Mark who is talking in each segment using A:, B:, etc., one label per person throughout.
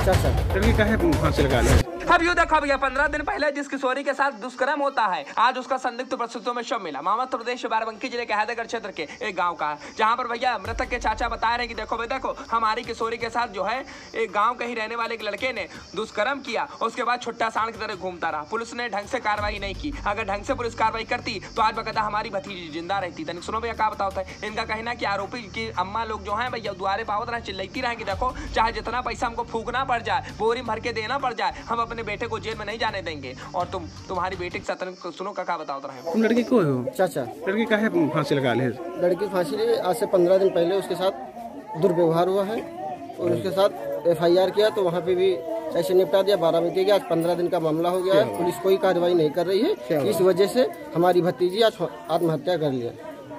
A: चाचा।
B: लड़की काहे फांसी लगा ली?
C: अब यूँ देखो भैया, 15 दिन पहले जिस किशोरी के साथ दुष्कर्म होता है, आज उसका संदिग्ध परिस्थितियों में शव मिला। मध्य प्रदेश बाराबंकी जिले के हैदरगढ़ क्षेत्र के एक गांव का, जहां पर भैया मृतक के चाचा बता रहे हैं कि देखो भाई देखो, हमारी किशोरी के साथ जो है एक गांव के ही रहने वाले एक लड़के ने दुष्कर्म किया, उसके बाद छुट्टा सांड की तरह घूमता रहा। पुलिस ने ढंग से कार्रवाई नहीं की। अगर ढंग से पुलिस कार्रवाई करती तो आज बकायदा हमारी भतीजी जिंदा रहती। तनिक सुनो भैया क्या बताता है। इनका कहना कि आरोपी की अम्मा लोग जो है भैया द्वारे पावत रहे, चिल्लाती रहेंगी, देखो चाहे जितना पैसा हमको फूकना पड़ जाए, बोरी भर के देना पड़ जाए, हम अपने बेटे को जेल में नहीं जाने देंगे। और तुम्हारी बेटी के साथ सुनो क्या बताओ रहे।
B: तुम लड़की को हो?
A: चाचा।
B: लड़की काहे फांसी लगा ली?
A: लड़की फांसी ली, आज से 15 दिन पहले उसके साथ दुर्व्यवहार हुआ है और उसके साथ FIR किया, तो वहाँ पे भी ऐसे निपटा दिया। बाराबंकी गया, आज 15 दिन का मामला हो गया है। पुलिस कोई कार्रवाई नहीं कर रही है, इस वजह से हमारी भतीजी आज आत्महत्या कर लिया।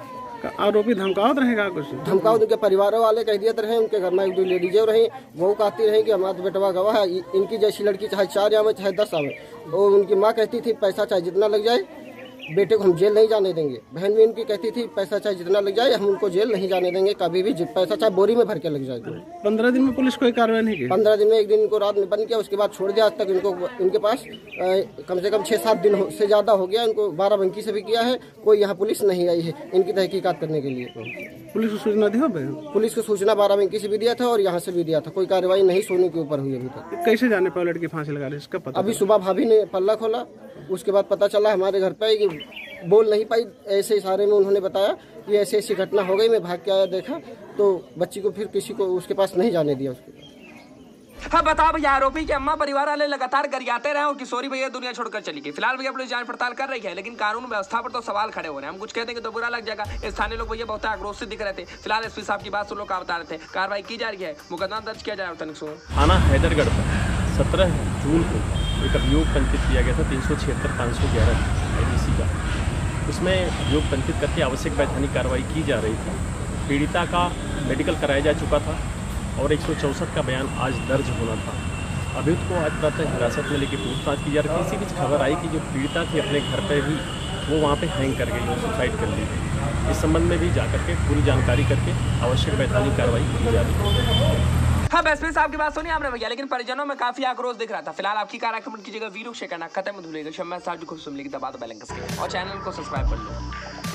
B: आरोपी धमकावत रहेगा कुछ?
A: धमकाओ, उनके परिवार वाले कह दिए रहे, उनके घर में एक दो लेडीजें रही, वो कहती रही कि हमारा बेटवा गवाह है। इनकी जैसी लड़की चाहे 4 आवे चाहे 10 आवे, और उनकी माँ कहती थी पैसा चाहे जितना लग जाए, बेटे को हम जेल नहीं जाने देंगे। बहन भी उनकी कहती थी पैसा चाहे जितना लग जाए, हम उनको जेल नहीं जाने देंगे कभी भी, पैसा चाहे बोरी में भर के लग जाए।
B: 15 दिन में पुलिस कोई कार्रवाई नहीं की?
A: 15 दिन में एक दिन इनको रात में बंद किया, उसके बाद छोड़ दिया। आज तक इनको इनके पास कम से कम 6-7 दिन से ज्यादा हो गया। इनको बाराबंकी से भी किया है, कोई यहाँ पुलिस नहीं आई है इनकी तहकीकात करने के लिए।
B: पुलिस को सूचना दी?
A: पुलिस को सूचना बाराबंकी से भी दिया था और यहाँ से भी दिया था, कोई कार्रवाई नहीं सोनू के ऊपर हुई अभी तक।
B: कैसे जाने पर लड़की फांसी लगा ली, इसका पता?
A: अभी सुबह भाभी ने पल्ला खोला, उसके बाद पता चला हमारे घर पे कि बोल नहीं पाई, ऐसे इशारे में उन्होंने बताया कि ऐसी ऐसी घटना हो गई। मैं भाग के आया, देखा तो बच्ची को फिर किसी को उसके पास नहीं जाने दिया उसके।
C: हाँ बताओ भैया, आरोपी के अम्मा परिवार वाले लगातार गरियाते रहे और किशोरी भैया दुनिया छोड़कर चली गई। फिलहाल भैया पुलिस जांच पड़ताल कर रही है, लेकिन कानून व्यवस्था पर तो सवाल खड़े हो रहे हैं। हम कुछ कहते हैं कि तो बुरा लग जाएगा। स्थानीय लोग भैया बहुत आक्रोशित दिख रहे थे। फिलहाल SP साहब की बात सुन लो क्या बता रहे थे। कार्रवाई की जा रही है, मुकदमा दर्ज किया जा रहा है।
D: थाना हैदरगढ़ पर 17 जून को एक अभियोग पंजीकृत किया गया था 376-511 IPC का। उसमें अभियोग पंजीकृत करके आवश्यक वैधानिक कार्रवाई की जा रही थी। पीड़िता का मेडिकल कराया जा चुका था और 164 का बयान आज दर्ज होना था। अभियुक्त को आज प्रातः हिरासत में लेकर पूछताछ की जा रही थी। इसी बीच खबर आई कि जो पीड़िता थी अपने घर पर ही वो वहाँ पे हैंग कर गई, सुसाइड कर ली। इस संबंध में भी जाकर के पूरी जानकारी करके आवश्यक वैधानिक कार्रवाई की जा रही है।
C: हाँ SP साहब की बात सुनी आपने भैया, लेकिन परिजनों में काफी आक्रोश दिख रहा था। फिलहाल आपकी कार कमेंट कीजिएगा, वीडियो शेयर करना खत्म, धुलेगा शम्मा साहब जी को सुन लेगी, दबा दो बेल आइकन और चैनल को सब्सक्राइब कर लो।